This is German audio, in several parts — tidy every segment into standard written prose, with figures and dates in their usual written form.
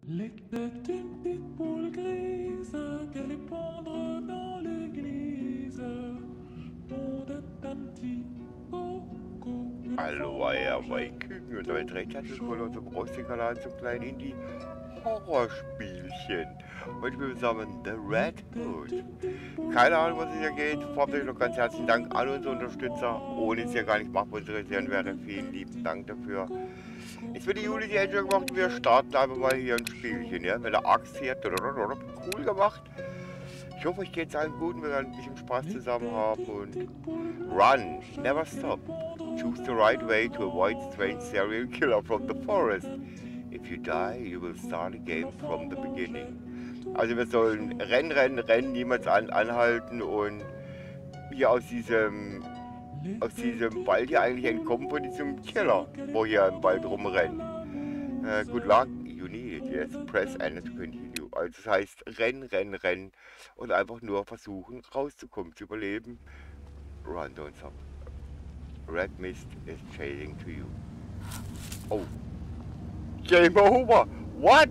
L'était une petite poule grise qu'elle est pendre dans l'église. Pondait un petit coco. Hallo, euer Küken und damit recht herzlich willkommen auf unserem Rostikanal zum kleinen Indie-Horrorspielchen. Heute wir zusammen The Red Hood. Keine Ahnung, was es hier geht. Vorab noch ganz herzlichen Dank an unsere Unterstützer. Ohne es ja gar nicht machbar zu realisieren wäre. Vielen lieben Dank dafür. Jetzt wird die Juli die Angel gemacht und wir starten einfach mal hier ein Spielchen, ja? Mit der Axt hier. Cool gemacht. Ich hoffe, euch geht es allen gut und wir werden ein bisschen Spaß zusammen haben und run, never stop. Choose the right way to avoid strange serial killer from the forest. If you die, you will start a game from the beginning. Also wir sollen rennen, niemals anhalten und hier aus diesem Wald hier eigentlich entkommen von diesem Killer, wo hier im Wald rumrennt. Good luck, you need it, yes, press Enter to continue. Also das heißt rennen und einfach nur versuchen rauszukommen, zu überleben. Run, don't stop. Red Mist is chasing to you. Oh. Game over! What?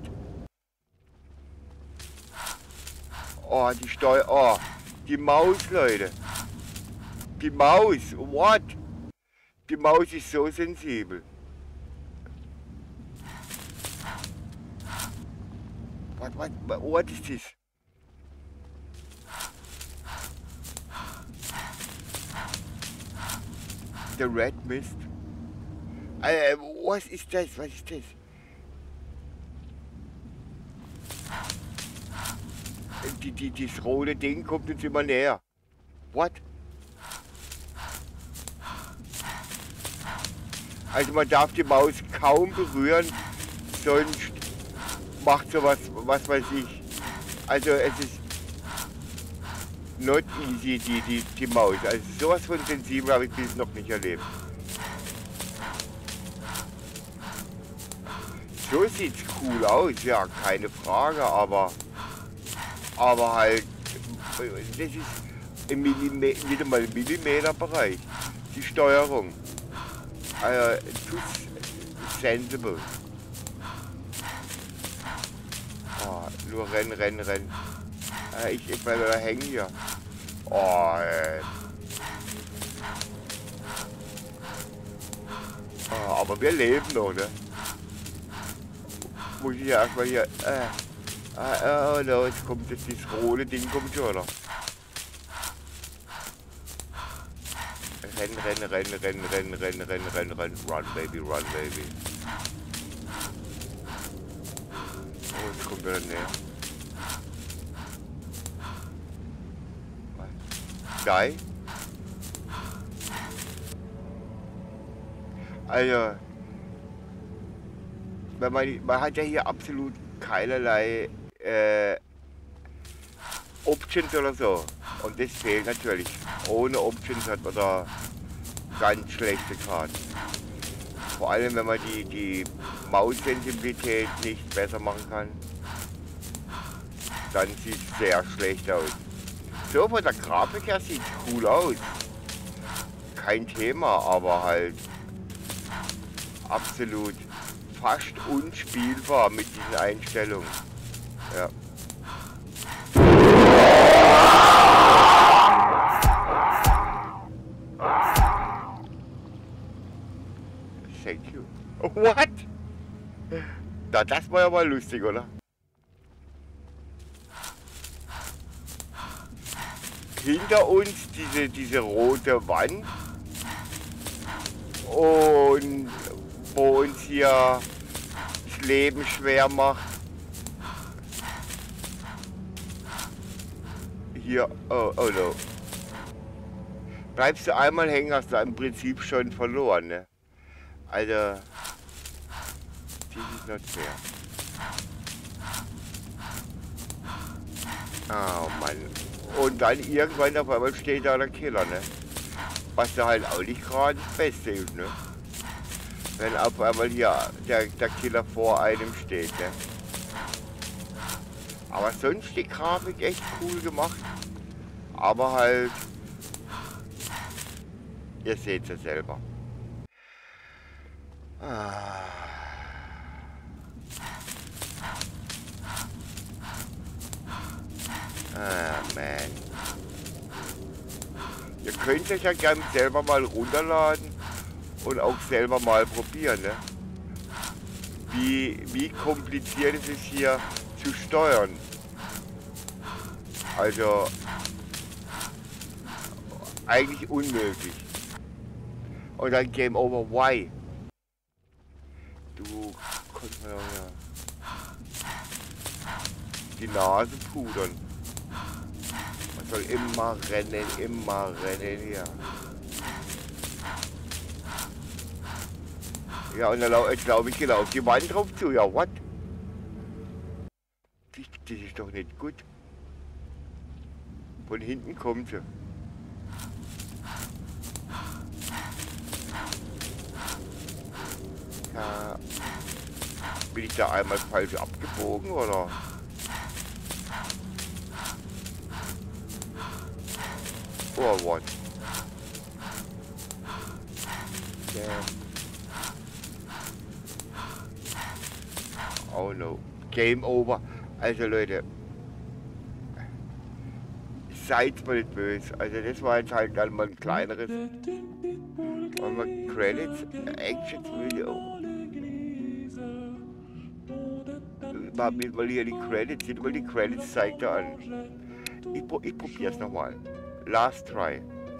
Oh, die Steuer. Oh, die Maus, Leute. Die Maus. What? Die Maus ist so sensibel. What is this? The Red Mist. Was ist das? Was ist das? Das rote Ding kommt uns immer näher. What? Also man darf die Maus kaum berühren, sonst macht sowas, was weiß ich. Also es ist not easy, die Maus. Also sowas von sensibel habe ich bis noch nicht erlebt. So sieht's cool aus, ja, keine Frage, aber halt, das ist im nicht mal im Millimeterbereich, die Steuerung. Also, too sensible. Oh, nur rennen. Ich bleibe da hängen hier. Oh, oh, aber wir leben noch, ne? Muss ich ja erstmal hier. Oh no, jetzt kommt das rote Ding kommt schon, oder? Rennen. Run, baby. Oh, jetzt kommt er näher. Die? Also, man hat ja hier absolut keinerlei Options oder so. Und das fehlt natürlich. Ohne Options hat man da ganz schlechte Karten. Vor allem, wenn man die Maussensibilität nicht besser machen kann, dann sieht es sehr schlecht aus. So, von der Grafik her sieht es cool aus. Kein Thema, aber halt absolut fast unspielbar mit diesen Einstellungen. Ja. Thank you. What? Na, das war ja mal lustig, oder? Hinter uns diese rote Wand und wo uns hier das Leben schwer macht. Hier, oh no. Bleibst du einmal hängen, hast du im Prinzip schon verloren, ne? Also, this is not fair. Oh Mann. Und dann irgendwann auf einmal steht da der Killer, ne? Was da halt auch nicht gerade das Beste ist, ne? Wenn auf einmal hier der Killer vor einem steht, ne? Aber sonst die Grafik echt cool gemacht. Aber halt, ihr seht es ja selber. könnt euch ja gerne selber mal runterladen und auch selber mal probieren, ne? Wie kompliziert es ist hier zu steuern. Also eigentlich unmöglich. Und dann Game Over. Why? Du kannst mir ja die Nase pudern. Man soll immer rennen hier. Ja, und dann glaube ich genau auf die Wand drauf zu. Ja, what? Das ist doch nicht gut. Von hinten kommt sie. Ja. Bin ich da einmal falsch abgebogen, oder? Or what? Yeah. Oh no. Game over. Also Leute. Seid mal nicht böse. Also das war jetzt halt dann mal ein kleineres. Und mal Credits. Action Video. Mal hier die Credits. Sieht mal die Credits, zeigt er an. Ich probier's nochmal. Last try.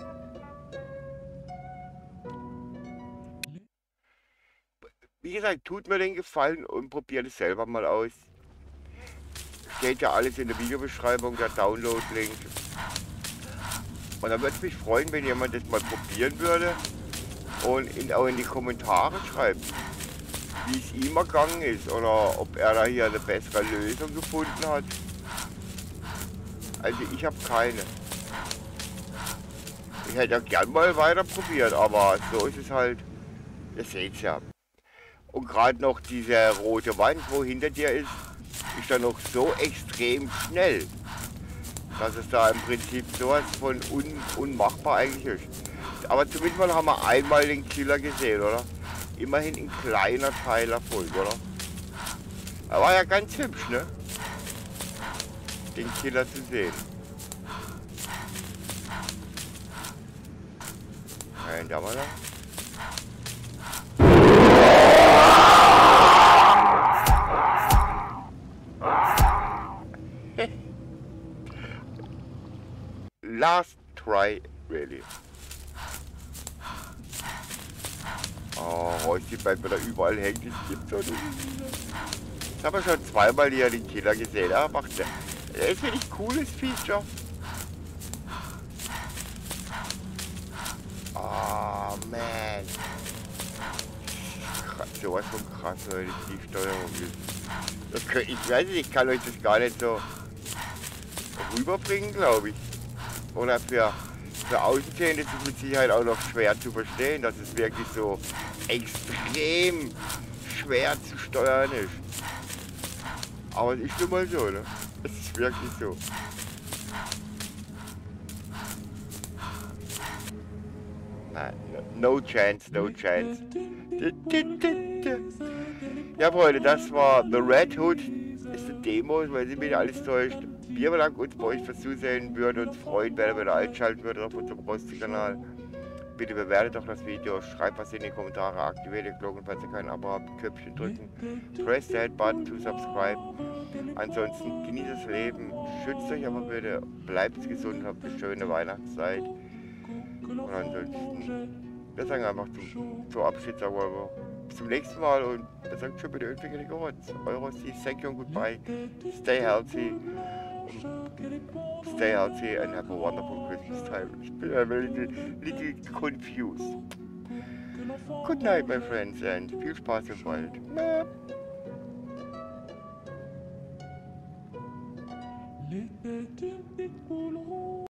Wie gesagt, tut mir den Gefallen und probiert es selber mal aus. Steht ja alles in der Videobeschreibung, der Download-Link. Und dann würde es mich freuen, wenn jemand das mal probieren würde und auch in die Kommentare schreibt, wie es ihm ergangen ist oder ob er da hier eine bessere Lösung gefunden hat. Also ich habe keine. Ich hätte ja gern mal weiter probiert, aber so ist es halt. Ihr seht es ja. Und gerade noch diese rote Wand, wo hinter dir ist dann noch so extrem schnell, dass es da im Prinzip sowas von unmachbar eigentlich ist. Aber zumindest mal haben wir einmal den Killer gesehen, oder? Immerhin ein kleiner Teil Erfolg, oder? Er war ja ganz hübsch, ne? Den Killer zu sehen. Nein, da mal da. Last try, really. Oh, Rosti bleibt mir da überall hängen, das gibt's doch nicht. Jetzt haben wir schon zweimal hier den Killer gesehen, ja, macht der. Das ist wirklich ein cooles Feature. Oh, man. Sowas von krass, Leute, die Steuerung ist. Ich weiß nicht, ich kann euch das gar nicht so rüberbringen, glaube ich. Oder für Außenstehende ist es mit Sicherheit auch noch schwer zu verstehen, dass es wirklich so extrem schwer zu steuern ist. Aber es ist nun mal so, ne? Es ist wirklich so. Nein, no chance, no chance. Ja, Freunde, das war The Red Hood. Ist eine Demo, weil sie mich alles täuscht. Wir bedanken uns bei euch fürs Zusehen, würden uns freuen, wenn ihr wieder einschalten würdet auf unserem Rosti-Kanal. Bitte bewertet doch das Video, schreibt was in die Kommentare, aktiviert die Glocke, falls ihr kein Abo habt, Köpfchen drücken, press the head button to subscribe. Ansonsten genießt das Leben, schützt euch aber bitte, bleibt gesund, habt eine schöne Weihnachtszeit. Und ansonsten, wir sagen einfach zum Abschied, sagen wir bis zum nächsten Mal und wir sagen schon bitte irgendwie Gerotz. Eurosti, thank you and goodbye, stay healthy. Stay healthy and have a wonderful Christmas time. I'm a little confused. Good night, my friends, and viel Spaß im Wald.